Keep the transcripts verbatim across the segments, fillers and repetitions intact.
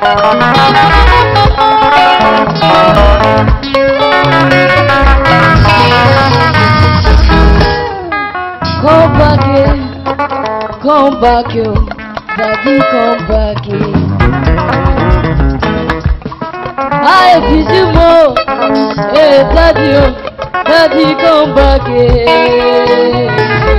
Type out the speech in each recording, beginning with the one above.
Come back here, come back here, daddy, come back here. I busy more, hey daddy, oh, daddy, come back here.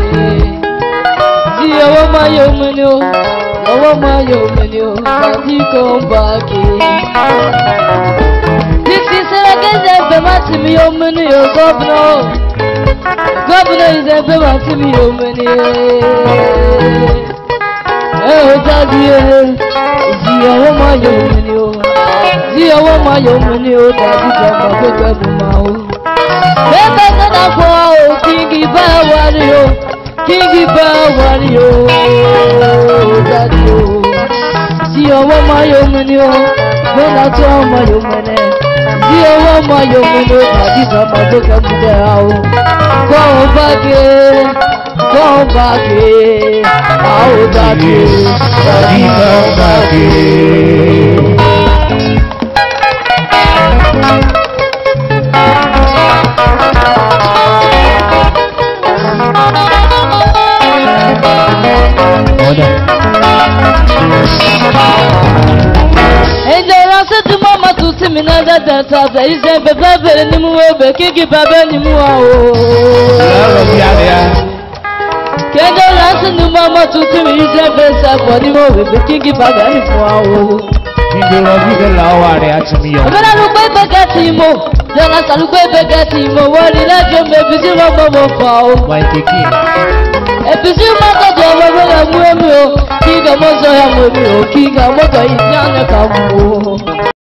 See how my young man, oh, how my young man, oh, daddy, come back here. This is a good day, but to me, oh, man, oh, governor. Governor is a baby to me, oh, many. Oh, daddy, see how my young man, oh, see how my young man, oh, daddy, come back to my Never gonna go, Kingy Bawario, Kingy Bawario, daddy, oh, see how my young man, oh, when I tell my young man, see how my young man, oh, daddy, come back to my Come back here, come back here, oh daddy, daddy, come back here. And then I said to Mama to see me now that that's how they say, but Baba anymore, but Kiki Baba anymore. Can I listen to Mama to see me? Is the best of what you know, but Kiki Baba anymore. You don't be the law, I ask me. I'm gonna look back at him. Then I look back at him. What did I do? Maybe you want more power. Why, Kiki? If you see my God, I'm going to King of Mozo, King of Mozo, King of Mozo,